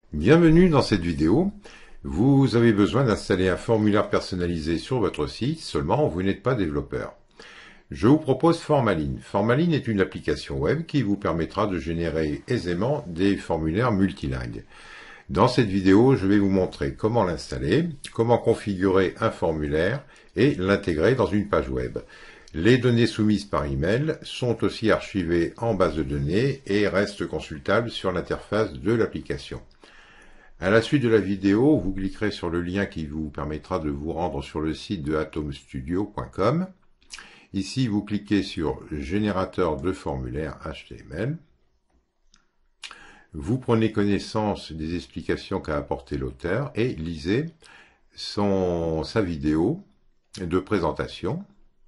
Bienvenue dans cette vidéo. Vous avez besoin d'installer un formulaire personnalisé sur votre site, seulement vous n'êtes pas développeur. Je vous propose Formaline. Formaline est une application web qui vous permettra de générer aisément des formulaires multilingues. Dans cette vidéo, je vais vous montrer comment l'installer, comment configurer un formulaire et l'intégrer dans une page web. Les données soumises par email sont aussi archivées en base de données et restent consultables sur l'interface de l'application. À la suite de la vidéo, vous cliquerez sur le lien qui vous permettra de vous rendre sur le site de atomstudio.com. Ici, vous cliquez sur Générateur de formulaire HTML. Vous prenez connaissance des explications qu'a apporté l'auteur et lisez sa vidéo de présentation,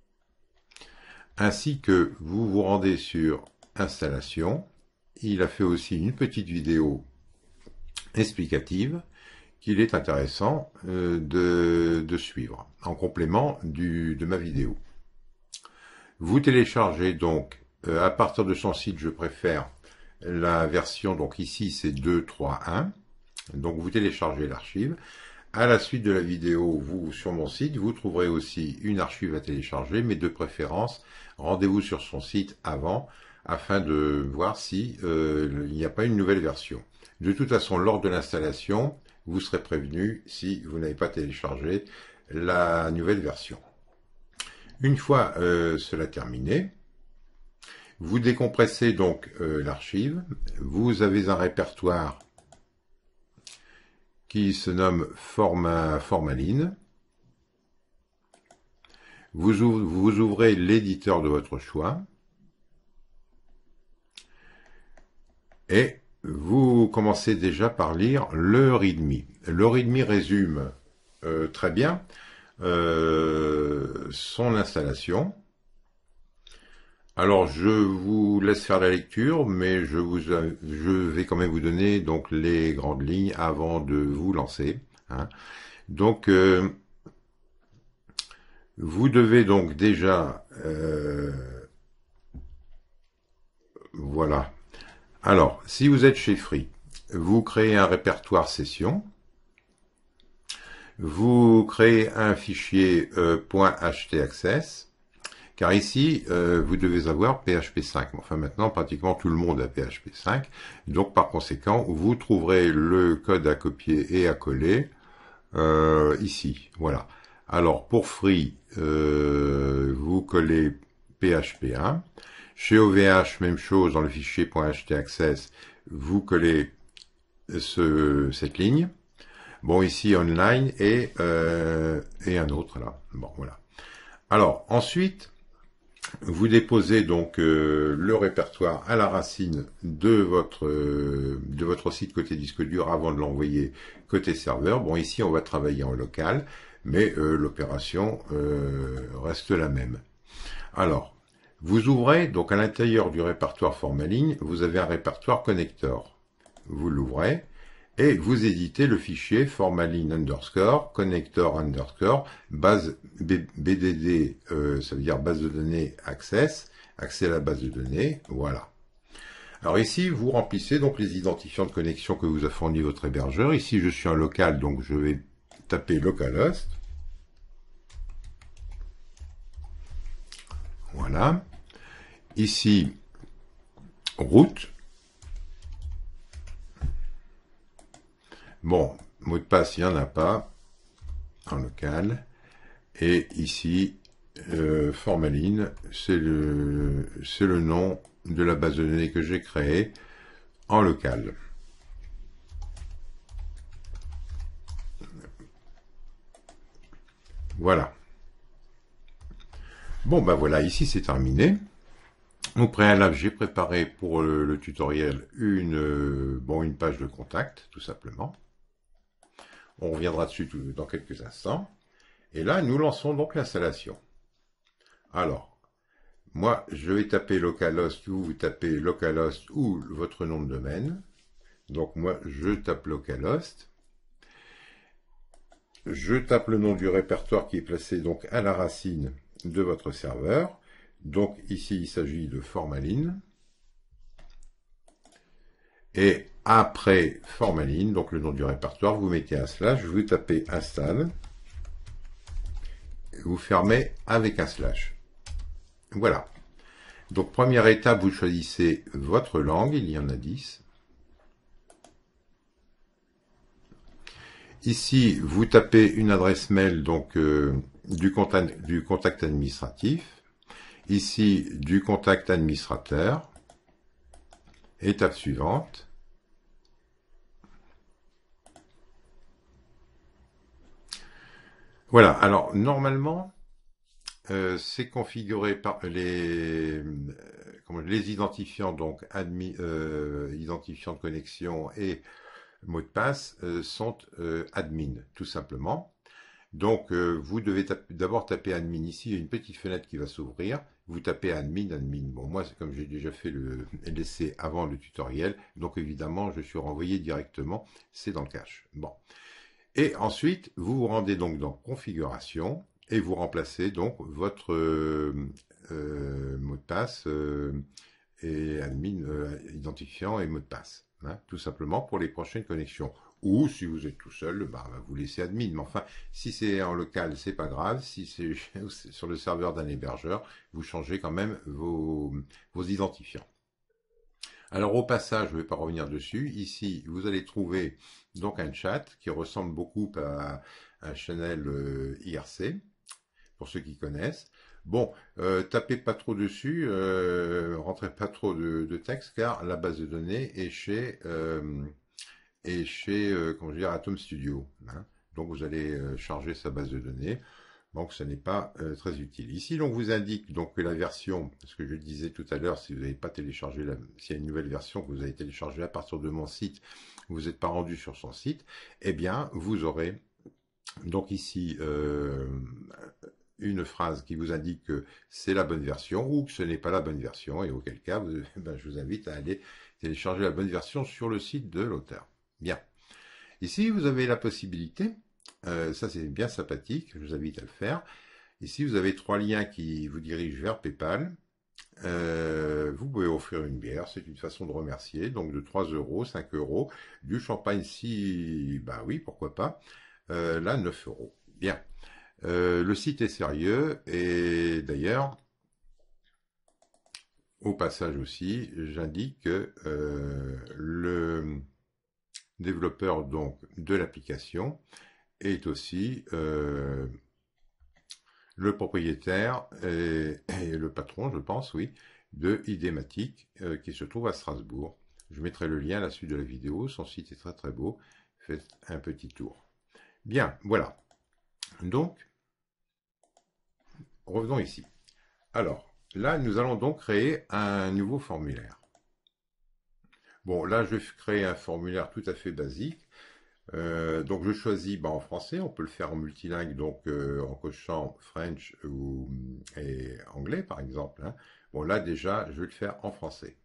ainsi que vous vous rendez sur Installation. Il a fait aussi une petite vidéo explicative qu'il est intéressant de suivre en complément de ma vidéo. Vous téléchargez donc à partir de son site, je préfère la version, donc ici c'est 2.3.1, donc vous téléchargez l'archive. À la suite de la vidéo, sur mon site, vous trouverez aussi une archive à télécharger, mais de préférence, rendez-vous sur son site avant, afin de voir si il n'y a pas une nouvelle version. De toute façon, lors de l'installation, vous serez prévenu si vous n'avez pas téléchargé la nouvelle version. Une fois cela terminé, vous décompressez donc l'archive. Vous avez un répertoire qui se nomme Formaline. Vous ouvrez l'éditeur de votre choix et vous commencez déjà par lire le README. Le README résume très bien son installation. Alors je vous laisse faire la lecture, mais je vais quand même vous donner donc les grandes lignes avant de vous lancer. Hein. Donc vous devez donc déjà voilà. Alors, si vous êtes chez Free, vous créez un répertoire session, vous créez un fichier .htaccess, car ici, vous devez avoir PHP 5. Enfin, maintenant, pratiquement tout le monde a PHP 5. Donc, par conséquent, vous trouverez le code à copier et à coller ici. Voilà. Alors, pour Free, vous collez PHP 1. Chez OVH, même chose, dans le fichier .htaccess, vous collez cette ligne. Bon, ici, online et un autre, là. Bon, voilà. Alors, ensuite, vous déposez donc le répertoire à la racine de votre site côté disque dur avant de l'envoyer côté serveur. Bon, ici, on va travailler en local, mais l'opération reste la même. Alors, vous ouvrez, donc à l'intérieur du répertoire Formaline, vous avez un répertoire connector. Vous l'ouvrez et vous éditez le fichier formaline underscore connector underscore base BDD, ça veut dire base de données access, accès à la base de données, voilà. Alors ici, vous remplissez donc les identifiants de connexion que vous a fourni votre hébergeur. Ici, je suis en local, donc je vais taper localhost. Voilà. Ici, route. Bon, mot de passe, il n'y en a pas en local. Et ici, Formaline, c'est le nom de la base de données que j'ai créée en local. Voilà. Bon, ben voilà, ici c'est terminé. Au préalable, j'ai préparé pour le tutoriel une page de contact, tout simplement. On reviendra dessus dans quelques instants. Et là, nous lançons donc l'installation. Alors, moi, je vais taper localhost ou vous tapez localhost ou votre nom de domaine. Donc moi, je tape localhost. Je tape le nom du répertoire qui est placé donc à la racine de votre serveur. Donc ici, il s'agit de Formaline. Et Après formaline, donc le nom du répertoire, vous mettez un slash, vous tapez install, vous fermez avec un slash. Voilà. Donc première étape, vous choisissez votre langue, il y en a 10. Ici, vous tapez une adresse mail donc du contact administratif. Ici, du contact administrateur. Étape suivante. Voilà, alors normalement, c'est configuré par les identifiants, donc identifiants de connexion et mots de passe sont admin, tout simplement. Donc, vous devez d'abord taper admin ici, il y a une petite fenêtre qui va s'ouvrir. Vous tapez admin, admin. Bon, moi, c'est comme j'ai déjà fait l'essai avant le tutoriel, donc évidemment, je suis renvoyé directement, c'est dans le cache. Bon. Et ensuite, vous vous rendez donc dans configuration et vous remplacez donc votre mot de passe et admin identifiant et mot de passe. Hein, tout simplement pour les prochaines connexions. Ou si vous êtes tout seul, bah, vous laissez admin. Mais enfin, si c'est en local, c'est pas grave. Si c'est sur le serveur d'un hébergeur, vous changez quand même vos identifiants. Alors au passage, je ne vais pas revenir dessus. Ici, vous allez trouver donc un chat qui ressemble beaucoup à un channel IRC, pour ceux qui connaissent. Bon, tapez pas trop dessus, rentrez pas trop de texte, car la base de données est chez comment dire, Atom Studio. Hein. Donc vous allez charger sa base de données. Donc ce n'est pas très utile. Ici, on vous indique donc que la version, ce que je disais tout à l'heure, si vous n'avez pas téléchargé, s'il y a une nouvelle version que vous avez téléchargée à partir de mon site, vous n'êtes pas rendu sur son site, eh bien, vous aurez donc ici une phrase qui vous indique que c'est la bonne version ou que ce n'est pas la bonne version, et auquel cas, je vous invite à aller télécharger la bonne version sur le site de l'auteur. Bien. Ici, vous avez la possibilité, ça c'est bien sympathique, je vous invite à le faire. Ici, vous avez 3 liens qui vous dirigent vers PayPal. Vous pouvez offrir une bière, c'est une façon de remercier, donc de 3 euros, 5 euros, du champagne si, bah oui, pourquoi pas, là 9 euros. Bien. Le site est sérieux, et d'ailleurs, au passage aussi, j'indique que le développeur donc de l'application est aussi le propriétaire et le patron, je pense, oui, de Idématique qui se trouve à Strasbourg. Je mettrai le lien à la suite de la vidéo, son site est très très beau, faites un petit tour. Bien, voilà. Donc, revenons ici. Alors, là, nous allons donc créer un nouveau formulaire. Bon, là, je vais créer un formulaire tout à fait basique. Donc je choisis en français, on peut le faire en multilingue, donc en cochant French et anglais par exemple. Hein. Bon là déjà, je vais le faire en français.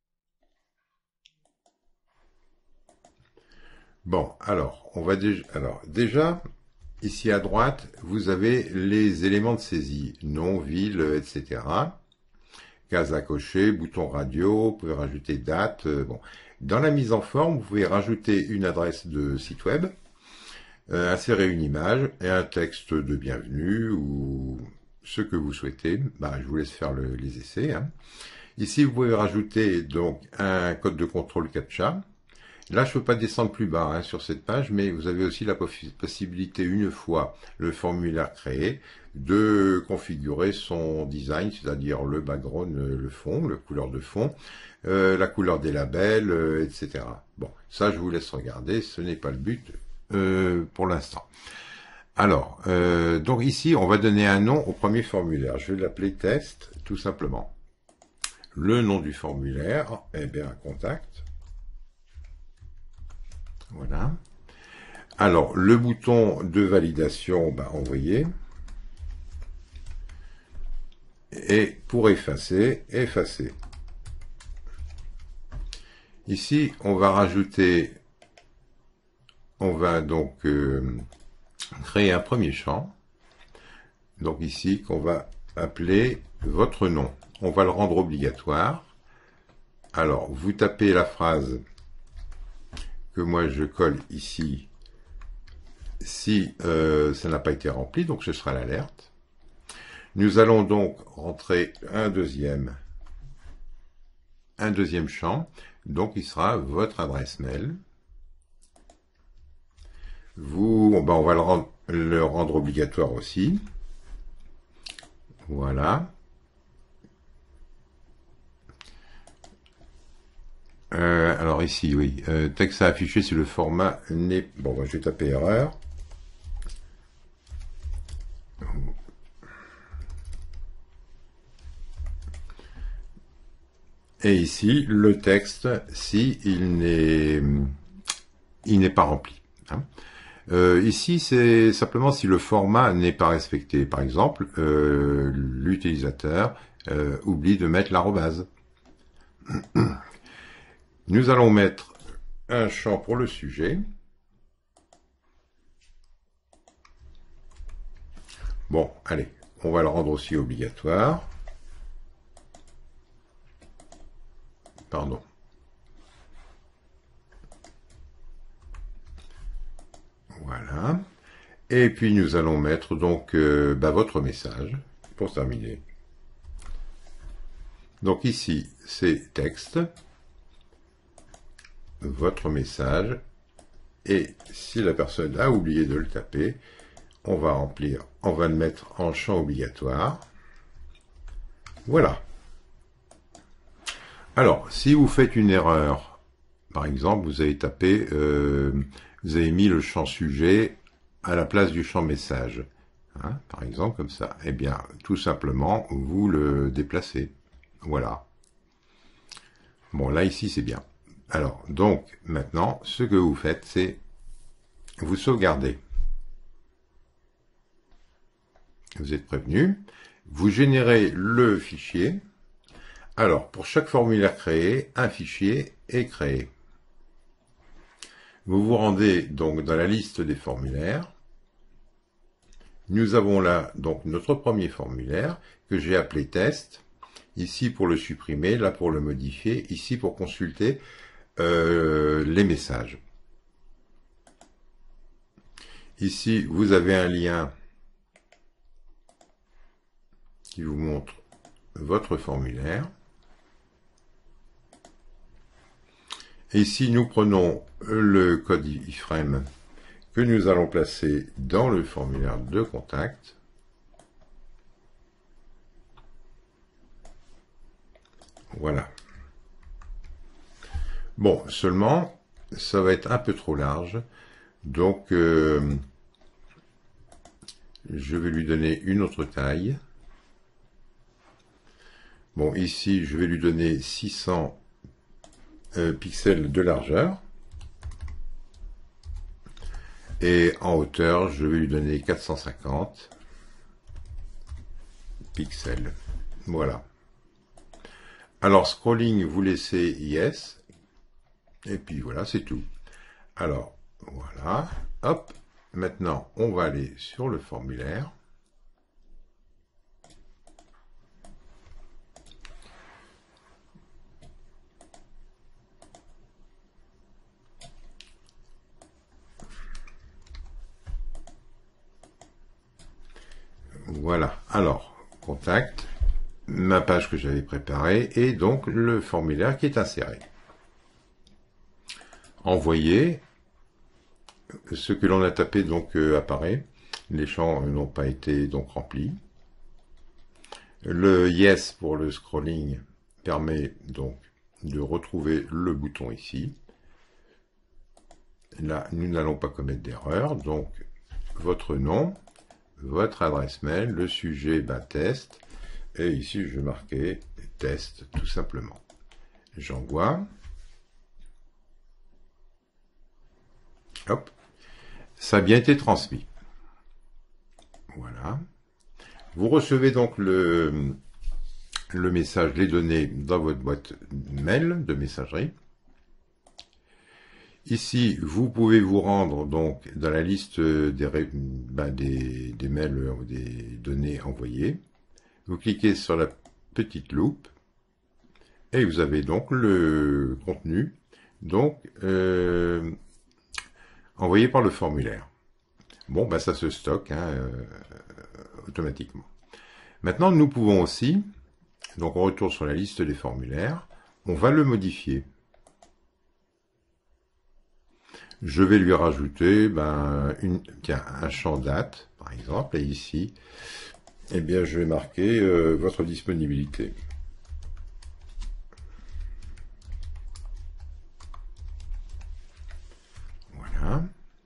Bon, alors, on va déjà, ici à droite, vous avez les éléments de saisie, nom, ville, etc. Case à cocher, bouton radio, vous pouvez rajouter date, bon. Dans la mise en forme, vous pouvez rajouter une adresse de site web, insérer une image et un texte de bienvenue ou ce que vous souhaitez. Je vous laisse faire les essais. Hein. Ici, vous pouvez rajouter donc un code de contrôle CAPTCHA. Là, je ne peux pas descendre plus bas sur cette page, mais vous avez aussi la possibilité, une fois le formulaire créé, de configurer son design, c'est-à-dire le background, le fond, la couleur de fond, la couleur des labels, etc. Bon, ça, je vous laisse regarder, ce n'est pas le but pour l'instant. Alors, donc ici, on va donner un nom au premier formulaire. Je vais l'appeler test, tout simplement. Le nom du formulaire, eh bien, contact. Voilà. Alors, le bouton de validation, envoyer. Et pour effacer, effacer. Ici, on va rajouter, on va donc créer un premier champ. Donc ici, qu'on va appeler votre nom. On va le rendre obligatoire. Alors, vous tapez la phrase que moi je colle ici si ça n'a pas été rempli, donc ce sera l'alerte. Nous allons donc rentrer un deuxième champ, donc il sera votre adresse mail. On va le rendre obligatoire aussi. Voilà. Alors ici, oui, texte à afficher si le format n'est... Bon, je vais taper erreur. Et ici, le texte, si il n'est pas rempli. Hein. Ici, c'est simplement si le format n'est pas respecté. Par exemple, l'utilisateur oublie de mettre l'arrobase. Nous allons mettre un champ pour le sujet. Bon, allez, on va le rendre aussi obligatoire. Pardon. Voilà. Et puis nous allons mettre donc votre message pour terminer. Donc ici, c'est texte, votre message, et si la personne a oublié de le taper, on va le mettre en champ obligatoire. Voilà. Alors, si vous faites une erreur, par exemple, vous avez tapé, vous avez mis le champ sujet à la place du champ message, hein, par exemple comme ça, eh bien, tout simplement, vous le déplacez. Voilà. Bon, là, ici, c'est bien. Alors, donc, maintenant, ce que vous faites, c'est vous sauvegardez. Vous êtes prévenu. Vous générez le fichier. Alors, pour chaque formulaire créé, un fichier est créé. Vous vous rendez donc dans la liste des formulaires. Nous avons là donc notre premier formulaire que j'ai appelé test. Ici pour le supprimer, là pour le modifier, ici pour consulter les messages. Ici, vous avez un lien qui vous montre votre formulaire. Et ici, nous prenons le code iframe que nous allons placer dans le formulaire de contact. Voilà. Bon, seulement, ça va être un peu trop large. Donc, je vais lui donner une autre taille. Bon, ici, je vais lui donner 600 pixels de largeur. Et en hauteur, je vais lui donner 450 pixels. Voilà. Alors, scrolling, vous laissez yes. Et puis voilà, c'est tout. Alors, voilà. Hop. Maintenant, on va aller sur le formulaire. Voilà. Alors, contact, ma page que j'avais préparée et donc le formulaire qui est inséré. Envoyer. Ce que l'on a tapé donc apparaît. Les champs n'ont pas été donc remplis. Le yes pour le scrolling permet donc de retrouver le bouton ici. Là, nous n'allons pas commettre d'erreur. Donc, votre nom, votre adresse mail, le sujet, test. Et ici, je vais marquer test, tout simplement. J'envoie. Hop. Ça a bien été transmis. Voilà. Vous recevez donc le message, les données dans votre boîte mail de messagerie. Ici, vous pouvez vous rendre donc dans la liste des mails ou des données envoyées. Vous cliquez sur la petite loupe et vous avez donc le contenu donc envoyé par le formulaire. Bon, ben ça se stocke automatiquement. Maintenant, nous pouvons aussi, donc on retourne sur la liste des formulaires, on va le modifier. Je vais lui rajouter un champ date, par exemple, et ici, eh bien, je vais marquer votre disponibilité. Voilà.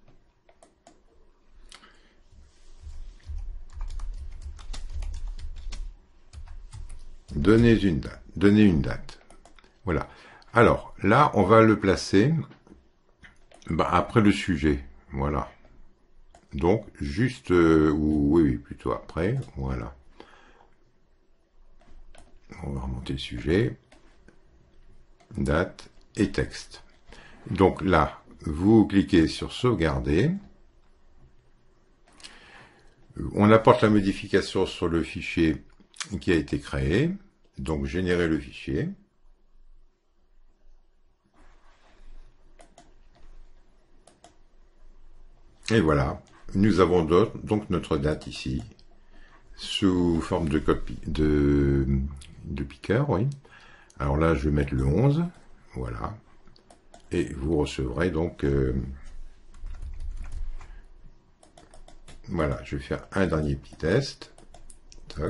Donnez une date. Voilà. Alors, là, on va le placer après le sujet. Voilà. Donc, juste, oui, plutôt après. Voilà. On va remonter le sujet. Date et texte. Donc là, vous cliquez sur sauvegarder. On apporte la modification sur le fichier qui a été créé. Donc, générer le fichier. Et voilà, nous avons donc notre date ici, sous forme de code de piqueur, oui. Alors là, je vais mettre le 11, voilà. Et vous recevrez donc... voilà, je vais faire un dernier petit test. Toc.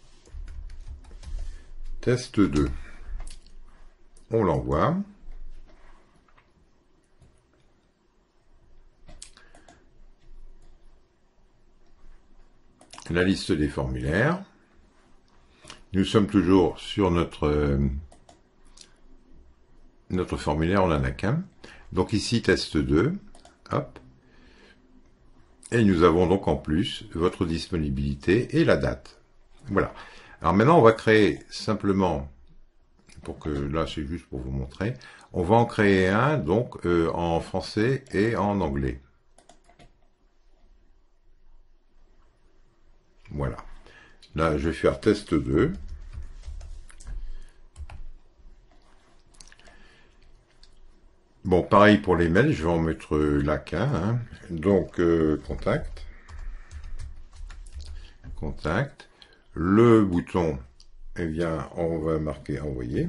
Test 2. On l'envoie. La liste des formulaires. Nous sommes toujours sur notre formulaire, on n'en a qu'un. Donc ici, test 2. Hop. Et nous avons donc en plus votre disponibilité et la date. Voilà. Alors maintenant, on va créer simplement, pour que là, c'est juste pour vous montrer, on va en créer un donc en français et en anglais. Voilà. Là, je vais faire test 2. Bon, pareil pour les mails, je vais en mettre là qu'un. Donc, contact. Le bouton, eh bien, on va marquer envoyer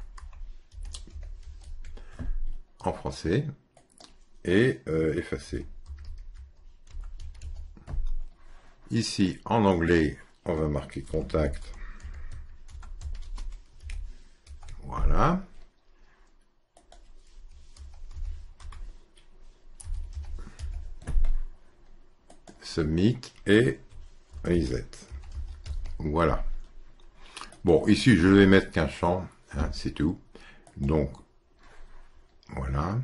en français et effacer. Ici, en anglais, on va marquer contact. Voilà. Submit et reset. Voilà. Bon, ici, je vais mettre qu'un champ, c'est tout. Donc, voilà.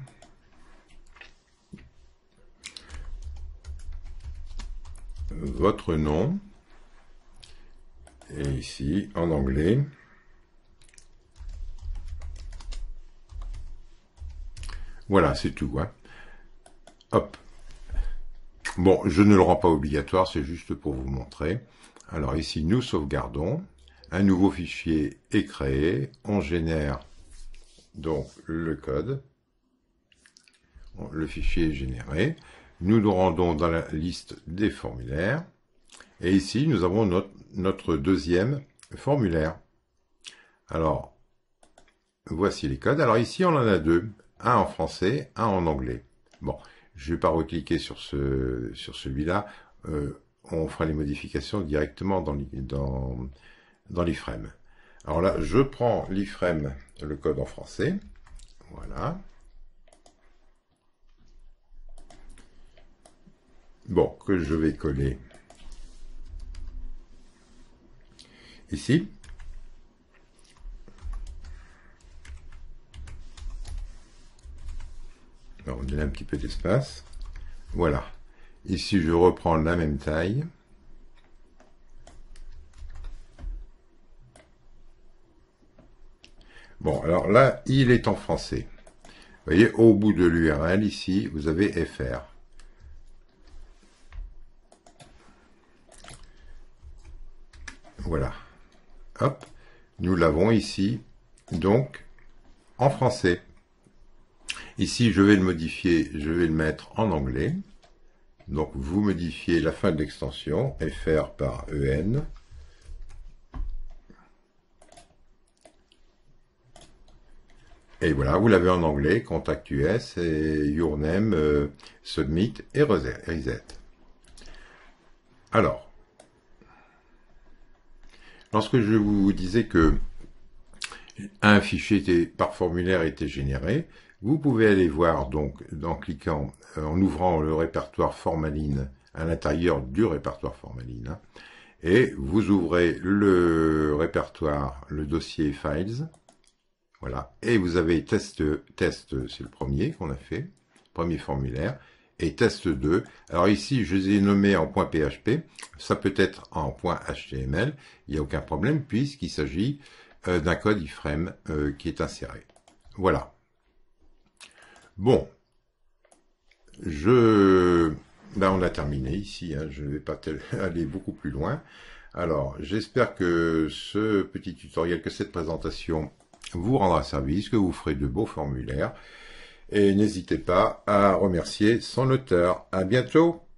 Votre nom. Et ici, en anglais. Voilà, c'est tout. Hop. Bon, je ne le rends pas obligatoire, c'est juste pour vous montrer. Alors ici, nous sauvegardons. Un nouveau fichier est créé. On génère donc le code. Le fichier est généré. Nous nous rendons dans la liste des formulaires. Et ici, nous avons notre deuxième formulaire. Alors, voici les codes. Alors ici, on en a deux. Un en français, un en anglais. Bon, je ne vais pas recliquer sur celui-là. On fera les modifications directement dans l'iframe. Alors là, je prends l'iframe, le code en français. Voilà. Bon, que je vais coller ici. Alors, on donne un petit peu d'espace. Voilà. Ici, je reprends la même taille. Bon, alors là, il est en français. Vous voyez, au bout de l'URL, ici, vous avez FR. Voilà. Hop. Nous l'avons ici, donc, en français. Ici, je vais le modifier, je vais le mettre en anglais. Donc, vous modifiez la fin de l'extension, FR par EN. Et voilà, vous l'avez en anglais, Contact US, et Your Name, Submit et Reset. Alors, lorsque je vous disais que un fichier par formulaire était généré, vous pouvez aller voir donc en cliquant, en ouvrant le répertoire Formaline à l'intérieur du répertoire Formaline, hein, et vous ouvrez le répertoire, le dossier Files, voilà, et vous avez test, c'est le premier qu'on a fait, premier formulaire, et test 2. Alors ici, je les ai nommés en .php, ça peut être en .html, il n'y a aucun problème puisqu'il s'agit d'un code iframe qui est inséré. Voilà. Bon, là on a terminé ici, hein, je ne vais pas aller beaucoup plus loin. Alors, j'espère que ce petit tutoriel, que cette présentation vous rendra service, que vous ferez de beaux formulaires. Et n'hésitez pas à remercier son auteur. À bientôt!